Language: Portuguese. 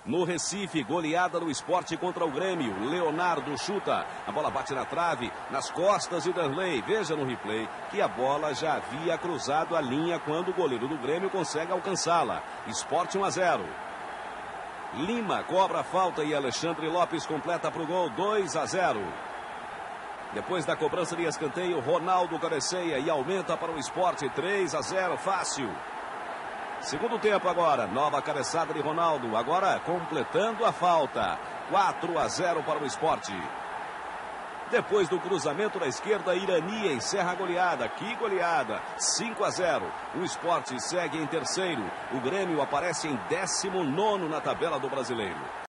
No Recife, goleada do Sport contra o Grêmio. Leonardo chuta, a bola bate na trave, nas costas de Danley. Veja no replay que a bola já havia cruzado a linha quando o goleiro do Grêmio consegue alcançá-la. Sport 1-0. Lima cobra a falta e Alexandre Lopes completa para o gol. 2-0. Depois da cobrança de escanteio, Ronaldo cabeceia e aumenta para o Sport. 3-0, fácil. Segundo tempo agora, nova cabeçada de Ronaldo, agora completando a falta. 4-0 para o Sport. Depois do cruzamento da esquerda, Irani encerra a goleada. Que goleada! 5-0. O Sport segue em terceiro. O Grêmio aparece em 19º na tabela do Brasileiro.